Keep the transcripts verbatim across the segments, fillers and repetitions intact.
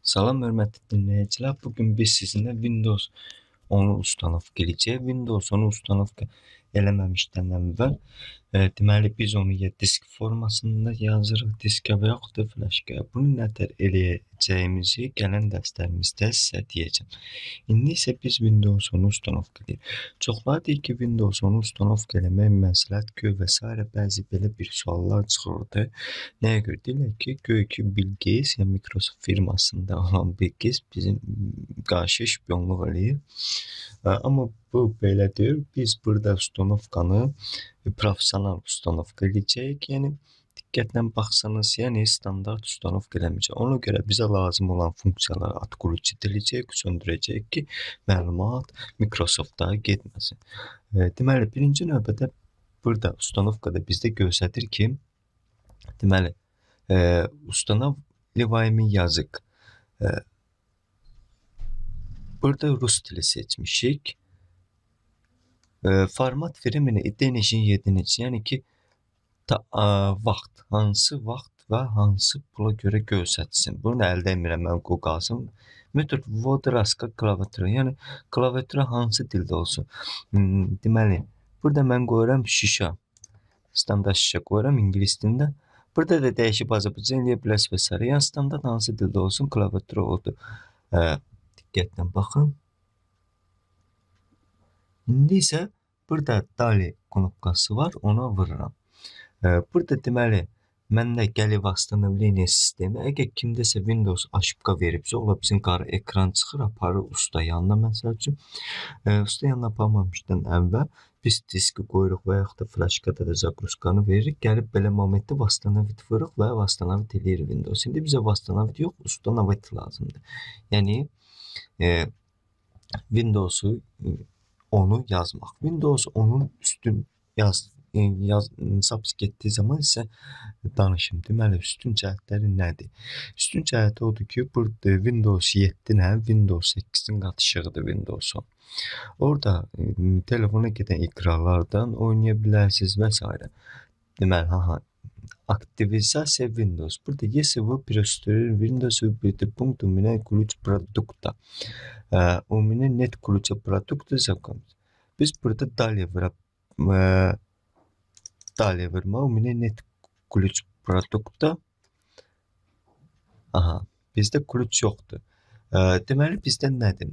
Salam hörmətli dinləyicilər. Bu gün biz sizinlə Windows onu ustanovka edəcəyik. Windows onu ustanovka eləməmişdən əvvəl e, deməli biz onu ya disk formasında yazırıq diskə və yaxud da flaşkaya. Bunu nətər eləyəcəyimizi gələn dərslərimizdə sizə deyəcəm. İndi isə biz Windows onu ustanovka edirik. Çoxları deyir ki, Windows onu ustanovka eləmək məsləhət göy və s. bəzi belə bir suallar çıxırdı. Nəyə görə? Deyirlər ki, göy ki Bill Gates, yəni Microsoft firmasında olan Bill Gates bizim qarşı şpionluq eləyir. Amma bu belə deyil. Biz burada ustanovkanı professional ustanovka edəcəyik. Yəni diqqətlə baxsanız, yəni standart ustanovka eləməyəcək. Ona görə bizə lazım olan funksiyaları atqulucu ediləcək, söndürəcək ki, məlumat Microsoft'a getməsin. Deməli, birinci növbədə burada ustanovkada bizdə göstərir ki, deməli, ustanavливаемый язык. Burada Rus dili seçmişik. Format времени и денежный единиц. Yəni ki, ta, a, vaxt, hansı vaxt və hansı pula görə göstərsin. Bunu da əldə etmirəm mən qalsın. Metod vodraska klaviatura. Yəni klaviatura hansı dildə olsun. Hmm, deməli, burada mən qoyuram şişə. Standart şişə qoyuram ingilis dilində. Burada da dəyişib Azərbaycan eləyə bilərsiniz və s. Yəni standart hansı dildə olsun, klaviatura oldu. E, diqqətlə baxın. İndi isə burada Dali knopkası var, ona vururam. E, burada deməli, məndə gəlir vasстановление sistemi. Əgər kimdəsə Windows aşıbqa veribsə, ola bizim qarı ekran çıxır, aparır usta yanına məsəl üçün. E, usta yanına aparmamışdan əvvəl biz diski qoyuruq və yaxud da flaşkada da zagruzkanı veririk. Gəlib belə momentdə vastanavit vururuq və vastanavit eləyir Windows. İndi bizə vastanavit yox, ustanavit lazımdır. Yəni e, Windows'u onu yazmaq. Windows onun üstün yaz, yaz saps getdiyi zaman isə danışım. Deməli, üstün cəhətləri nədir? Üstün cəhəti odur ki, burada Windows yeddi ilə Windows səkkizin qatışığıdır Windows'un. Orada e, telefona gedən iqralardan oynaya bilərsiniz və s. Deməli, ha, активизация Windows. Burada если вы перестроили Windows, выберите пункт у меня ключ продукта. Ee, у меня нет ключа продукта закон. Biz burada далее vuraq. Ee, далее vurma. У меня нет ключ продукта. Aha, bizdə ключ yoxdur. Ee, deməli bizdə nədir?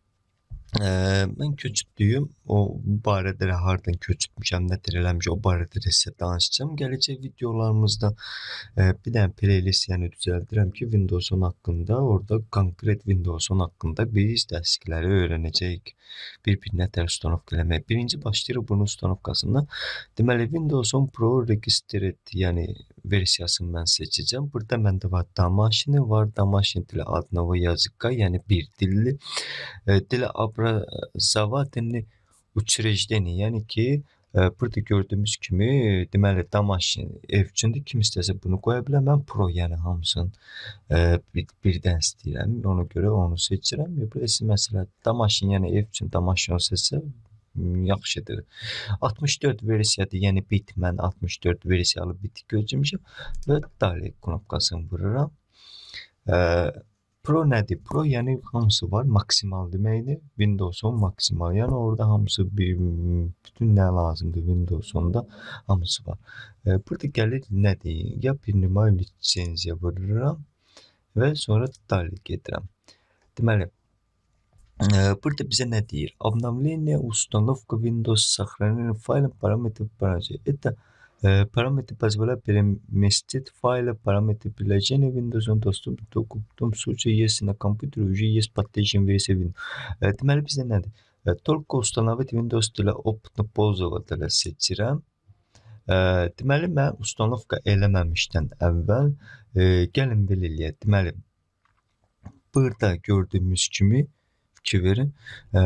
Ee, mən köçübdüyüm, o bu barədə hardan köçübmüşəm, nə tər eləmişəm, o barədə də sizə danışacağım. Gələcək videolarımızda e, bir dənə playlist yəni düzəldirəm ki, Windows on haqqında, orada konkret Windows on haqqında biz dərslikləri öyrənəcəyik. Bir-birinə tər ustanovka eləmək. Birinci başlayırıq bunun ustanovkasından. Deməli, Windows on Pro Registered, yəni versiyasını mən seçəcəm. Burada məndə var Damaşini, var Damaşin dili adnava yazıqqa, yəni bir dilli. E, dili образовательный учреждение, yəni ki, e, burada gördüyümüz kimi, deməli, Damaşin ev üçündür. Kim istəsə bunu qoya bilər. Mən Pro, yəni hamısını e, bir, birdən istəyirəm. Ona görə onu seçirəm. Burada siz məsələn, Damaşin, yəni ev üçün Damaşin seçsə yaxşıdır. altmış dörd versiyadır, yəni bit, mən altmış dörd versiyalı bit gözləmişəm və Dali knopkasını vururam. E, Pro nədir? Pro yəni hamısı var, maksimal deməkdir. Windows on maksimal, yəni orada hamısı bir, bütün nə lazımdır Windows onda hamısı var. E, burada gəlir nədir? Ya bir nüma lisenziya vururam və sonra Dali gedirəm. Deməli, burada bizə nə deyir? Обновление, установка Windows, сохранение файла, параметры параметры. Это э, параметры позволяют переместить файлы, параметры приложения Windows on доступ только в том случае, если на компьютере уже есть подтвержденная версия Windows. Э, deməli bizə nədir? Э, только установить Windows для опытного пользователя seçirəm. E, deməli, mən ustanovka eləməmişdən əvvəl e, gəlin belə eləyək. Deməli, burada gördüyümüz kimi fikir verin. E,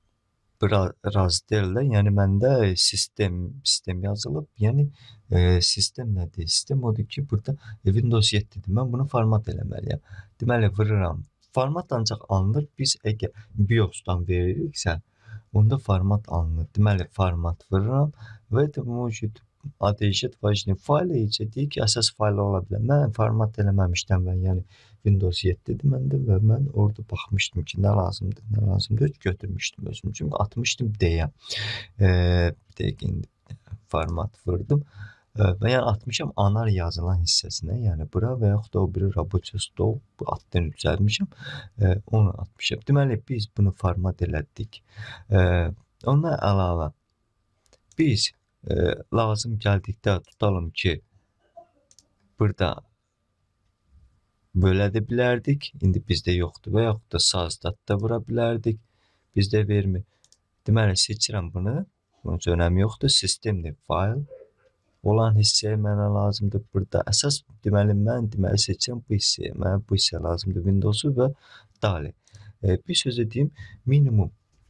razdeldə, yəni məndə sistem sistem yazılıb. Yəni e, sistem nədir? Sistem odur ki, burada Windows yeddidir. Mən bunu format eləməliyəm. Deməli, vururam. Format ancaq alınır. Biz əgər BIOS'dan veririksə, onda format alınır. Deməli, format vururam və də mövcud adəşət vajni faylı isə deyir ki, əsas faylı ola bilər. Mən format eləməmişdən və yəni Windows yeddidir məndə və mən orada baxmışdım ki, nə lazımdır, nə lazımdır, götürmüşdüm özüm üçün, atmışdım deyə. E, bir dəqiqə indi format vurdum. Və yəni atmışam anar yazılan hissəsinə, yəni bura və yaxud da o biri rабочий stol bu adını düzəltmişəm, e, onu atmışam. Deməli biz bunu format elədik. E, ondan əlavə biz e, lazım gəldikdə tutalım ki, burada belə də bilərdik. İndi bizdə yoxdur və yaxud da sazdat da vura bilərdik. Bizdə vermir. Deməli seçirəm bunu. Bunun üçün önəmi yoxdur. Sistemdir, fayl olan hissəyə mənə lazımdır. Burada əsas deməli mən deməli seçirəm bu hissəyə. Mənə bu hissə lazımdır Windows'u və dali. E, bir sözə deyim, minimum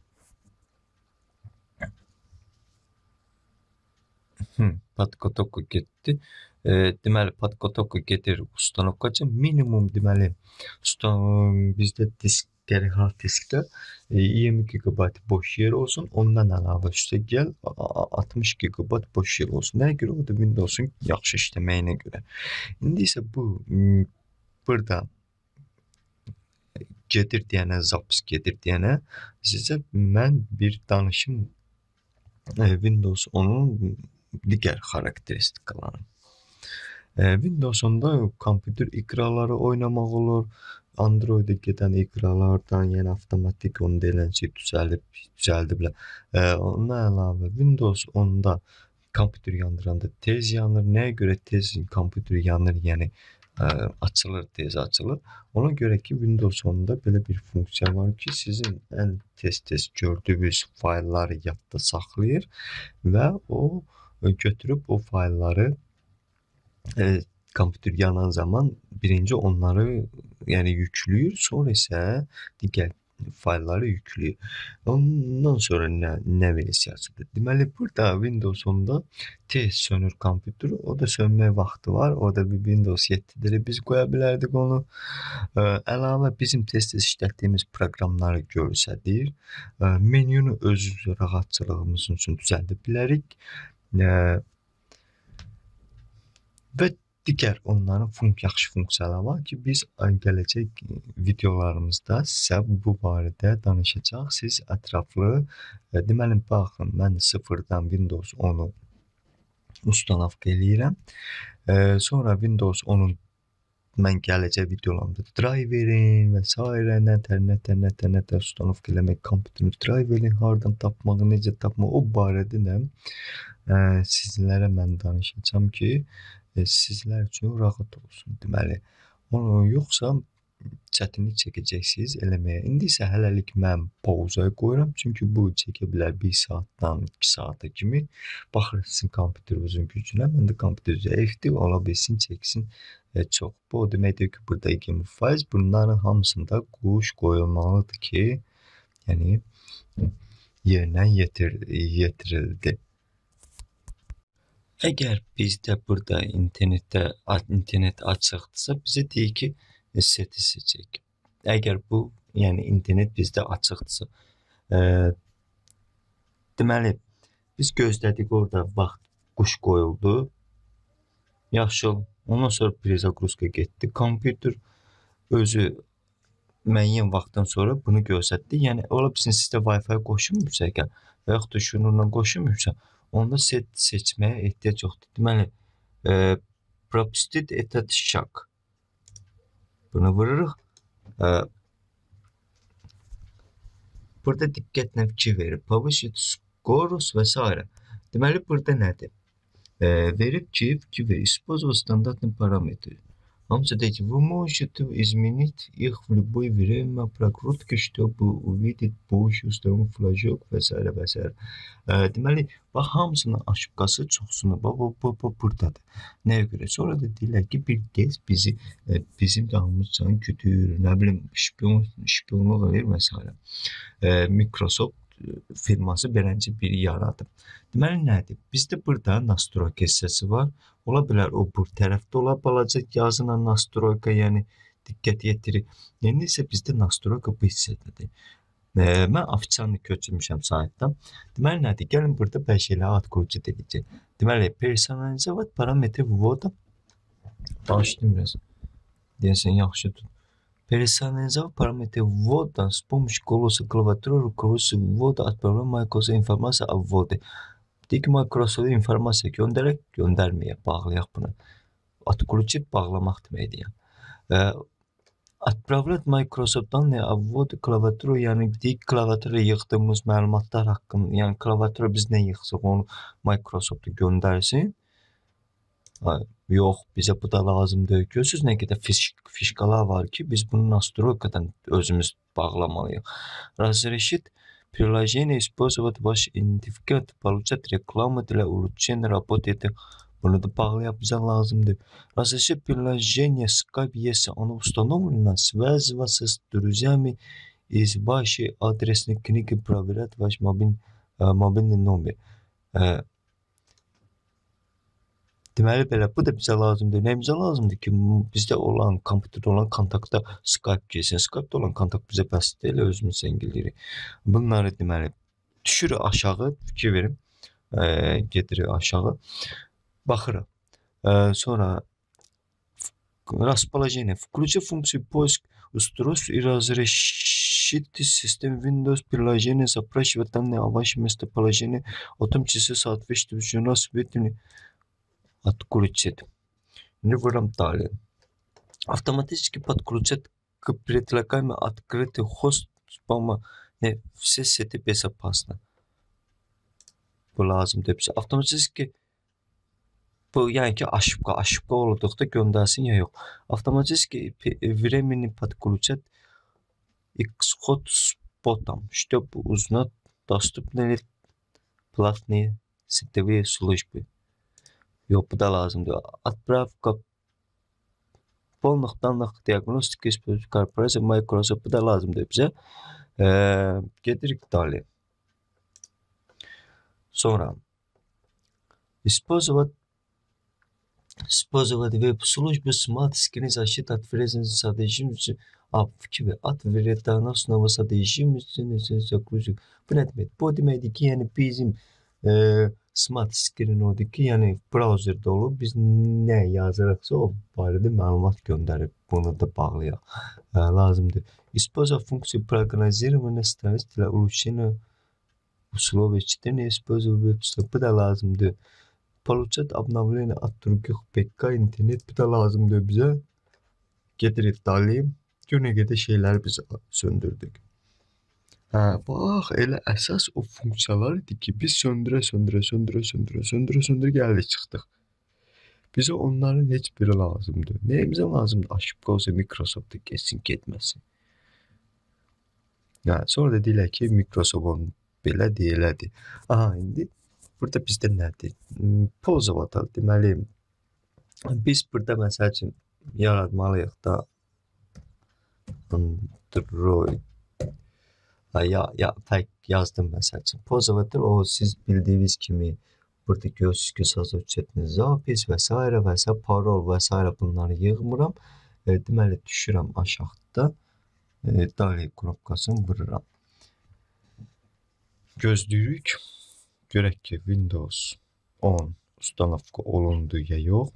podkotoko getdi. E, deməli podkotoko gedir ustanovkaca minimum deməli bizdə disk gərək hard diskdə iyirmi gigabayt boş yer olsun. Ondan əlavə üstə gəl altmış gigabayt boş yer olsun. Nəyə görə? O da Windows'un yaxşı işləməyinə görə. İndi isə bu burada gedir deyənə, zapis gedir deyənə sizə mən bir danışım e, Windows onun digər xarakteristikaları. E, Windows onda kompüter ikraları oynamaq olur. Android'e gedən ikralardan, yəni avtomatik onu deyilənçə düzəlib, düzəldiblər. E, ondan əlavə Windows onda kompüter yandıranda tez yanır. Nəyə görə tez kompüter yanır? Yəni e, açılır, tez açılır. Ona görə ki Windows onda belə bir funksiya var ki, sizin ən tez-tez gördüyünüz faylları yadda saxlayır və o götürüb o faylları e, kompüter yanan zaman birinci onları yəni yükləyir, sonra isə digər faylları yükləyir. Ondan sonra nə, nə versiyasıdır? Deməli burada Windows onda tez sönür kompüter, o da sönmək vaxtı var. O da bir Windows yeddidir. Biz qoya bilərdik onu. Ə, əlavə bizim tez-tez işlətdiyimiz proqramları göstərir. Menünü öz rahatçılığımız üçün düzəldə bilərik. Ə, və digər onların funk yaxşı funksiyaları var ki, biz gələcək videolarımızda sizə bu barədə danışacaq. Siz ətraflı, deməli baxın, mən sıfırdan Windows onu ustanovka eləyirəm. Sonra Windows onun mən gələcək videolarımda driverin və s. nətər, nətər, nətər, nətər ustanovka eləmək, kompüterin driverin hardan tapmaq, necə tapmaq, o barədə də sizlərə mən danışacağam ki, sizlər üçün rahat olsun. Deməli, onu yoxsa çətinlik çəkəcəksiniz eləməyə. İndi isə hələlik mən pauzaya qoyuram. Çünki bu çəkə bilər bir saatdan iki saata kimi. Baxır sizin kompüterinizin gücünə. Məndə kompüter zəifdir. Ola bilsin çəksin e, çox. Bu o deməkdir ki, burada yirmi faiz bunların hamısında quş qoyulmalıdır ki, yəni yerinə yetir, yetirildi. Əgər bizdə burada internetdə internet açıqdırsa, bizə deyir ki, seti seçək. Əgər bu, yəni internet bizdə açıqdırsa, e, deməli, biz gözlədik orada vaxt quş qoyuldu. Yaxşı, ondan sonra prezagruska getdi. Kompüter özü müəyyən vaxtdan sonra bunu göstərdi. Yəni, ola bilsin sizdə Wi-Fi qoşulmursa, əgər, və yaxud da şununla qoşulmursa, onda set seçməyə ehtiyac yoxdur. Deməli, e, propustit etat şak. Bunu vururuq. E, burada diqqətlə fikir verir. Повысить скорость və s. Deməli, burada nədir? E, verib ki, fikir verir. Использовать стандартный параметр. Hamısı deyir ki, вы можете изменить их в любое время прокрутки, чтобы увидеть позже установлен флажок və s. və s. Deməli, bax, hamısının aşıbqası çoxsunu, bax, bu, bu, bu buradadır. Nəyə görə? Sonra da deyirlər ki, bir gez bizi, bizim dağımızdan güdür, nə bilim, şpion, şpionluq edir və s. Microsoft firması beləcə biri yaradıb. Deməli, nədir? Bizdə burada nastroyka hissəsi var. Ola bilər o bu tərəfdə ola balaca yazılan nastroyka, yəni diqqət yetirir. Yəni isə bizdə nastroyka bu hissədədir. E, mən ofitsialını köçürmüşəm saytdan. Deməli, nədir? Gəlin burada bəzi şeyləri ad qurucu edəcək. Deməli, personalizovat parametri vvoda. Başlayayım biraz. Deyəsən, yaxşı tut. Персонализовав параметры ввода с помощью голоса клавиатуры руководствуется ввода отправляем Microsoft информация о вводе. Deyək ki, Microsoft informasiya göndərək, göndərməyə, bağlayaq bunu. Отключить bağlamaq deməkdir yəni. E, Отправлять Microsoft данные о вводе клавиатуру, yəni deyək klaviatura yığdığımız məlumatlar haqqında, yəni klaviatura biz nə yığsaq onu Microsoft'a göndərsin. Ha, yox, bizə bu da lazımdır. Görürsüz nə qədər fiş, fişkalar var ki, biz bunu настройкаdan özümüz bağlamalıyıq. Разрешит приложение использовать ваш идентификатор, получать рекламу для улучшения работы. Bunu da bağlayaq, bizə lazımdır. Разрешит приложение Skype, если оно установлено, связь вас с друзьями из вашей адресной книги, проверять ваш мобильный, мобильный номер. Deməli belə, bu da bizə lazımdır. Nə bizə lazımdır ki, bizdə olan, kompüterdə olan kontaktda Skype girsin. Skype-da olan kontakt bizə bəs deyil, özümüz zəngilirik. Bunları deməli, düşürük aşağı, fikir verin, e, gedirik aşağı, baxırıq. E, sonra, расположение. Включи функцию поиск устройств и разрешите систему Windows приложение запрашивать данные о вашем местоположении, о том числе соответствующие рассветами. Отключить. Не выбираем далее. Автоматически подключать к предлагаемому открытый хост спама. Не, все сети безопасны. Bu lazımdır bizə. Avtomatik bu yəni ki ошибка, ошибка olduqda göndərsin ya yox. Avtomatik временно подключать Xcode спотом, чтобы узнать доступные платные сетевые службы. Yox, bu da lazımdır. Отправка полных данных диагностики используя корпорация Microsoft, bu da lazımdır bizə. E, gedirik dalее. Sonra использовать использовать веб-службы Smart Screen защиты от вредных содержимых а fikir ver, at vredana sınavı sodержимости загрузок. Bu nə demək? Bu deməkdir ki, yəni bizim e, Smart Screen odur ki, yəni browserdə olub biz nə yazırıqsa o barədə məlumat göndərib. Bunu da bağlayaq. E, lazımdır. Использовать функцию прогнозирования страниц для улучшения условий чтения, использовать веб-сайт. Bu da lazımdır. Получать обновление от других ПК, internet. Bu da lazımdır bizə. Gedirik dalıyım. Günə qədər şeyləri biz söndürdük. Hə, bax, elə əsas o funksiyalar idi ki, biz söndürə, söndürə, söndürə, söndürə, söndürə, söndürə gəldik çıxdıq. Bizə onların heç biri lazımdır. Nəyimizə lazımdır? Aşıbqa olsa Microsoft'a geçsin, getməsin. Hə, sonra da deyirlər ki, Microsoft'un belə deyilədir. Aha, indi burada bizdə nədir? Pozavata, deməli, biz burada məsəl üçün yaratmalıyıq da Android. Ya, ya, fərq yazdım məsəl üçün. Pozavator o siz bildiyiniz kimi burada görürsünüz ki, sözcükləriniz zapis və s. və s. parol və s. bunları yığmıram. E, deməli düşürəm aşağıda. E, dalее knopkasını vururam. Gözləyirik. Görək ki, Windows on uстановка olundu ya yox.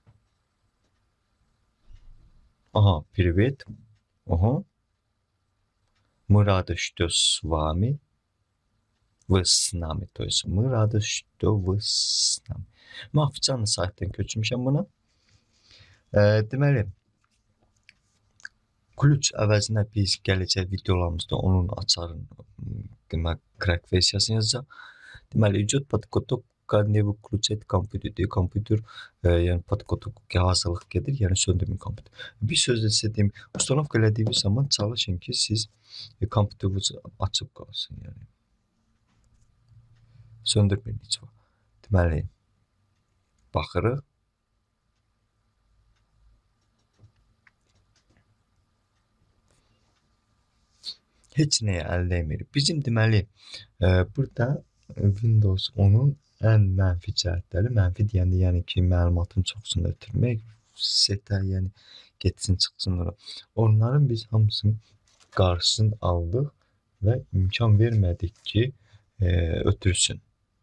Aha, привет. Ага. Мы рады, что с вами. Вы с нами. То есть мы rады, что вы с nami. Mən oficial saytdan köçmüşəm buna. E, deməli, ключ əvəzinə biz gələcək videolarımızda onun açarın demək, crack versiyasını yazacaq. Deməli, идет подготовка не выключать компьютер. Deyək, kompüter e, yəni podqotovka hazırlıq gedir, yəni söndürməyin kompüter. Bir sözlə sizə deyim, uстановка elədiyiniz zaman çalışın ki, siz e, kompüteriniz açıq qalsın, yəni. Söndürməyin heç vaxt. Deməli, baxırıq. Heç nəyə əldə etmirik. Bizim deməli, e, burada Windows onun ən mənfi cəhətləri, mənfi deyəndə yəni ki, məlumatın çoxsunu ötürmək, setə, yəni getsin, çıxsın ora. Onların biz hamısını qarşısını aldıq və imkan vermədik ki, e, ötürsün.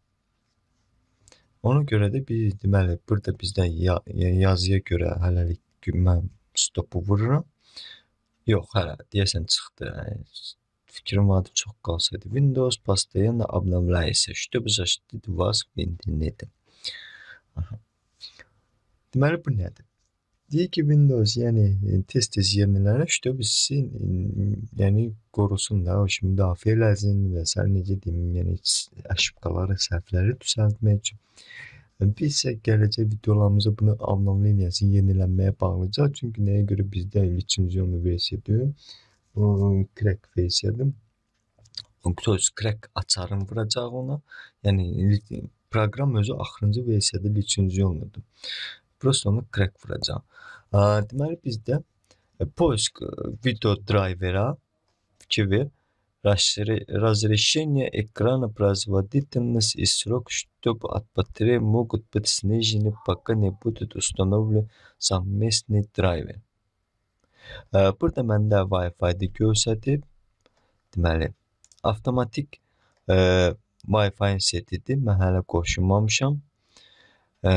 Ona görə də biz deməli, burada bizdən ya, yazıya görə hələlik mən stopu vururam. Yox, hələ deyəsən çıxdı. Yəni, fikrim vardı çox qalsaydı. Windows постоянно обновляется. Чтобы защитить вас в интернете. Aha. Deməli bu nədir? Deyir ki, Windows yəni tez-tez yenilənir, чтобы sizi yəni qorusun da, o kimi müdafiə eləsin və sən necə deyim, yəni ошибкaları, səhvləri düzəltmək üçün. Biz isə gələcək videolarımızda bunu обновлениясын yenilənməyə bağlayacaq. Çünki nəyə görə bizdə лицензионный versiyadır, o crack versiyadır. То есть crack açarını vuracaq ona. Yəni proqram özü axırıncı versiyada лицензионныйdır. Просто onu crack vuracaq. Deməli bizdə поиск video драйвера fikir разрешение экрана, производительность и срок, чтобы от батареи могут быть снижены, пока не будет установлен совместный драйver. Burada məndə Wi-Fi-də göstərib, deməli avtomatik e, Wi-Fi-ın setidir. Mən hələ qoşulmamışam. E,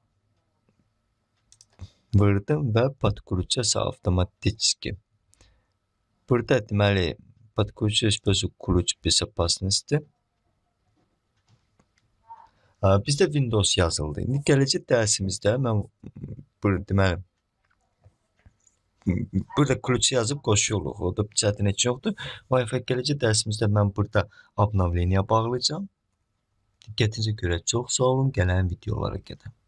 vurdum və подключаться автоматически. Burada deməli подключаюсь без ключ безопасности. Bizdə Windows yazıldı. İndi gələcək dərsimizdə mən burada deməli burada ключ yazıb qoşuruq. O da çətin heç yoxdur. Wi-Fi gələcək dərsimizdə mən burada обновление bağlayacağam. Diqqətinizə görə çox sağ olun. Gələn videolara qədər.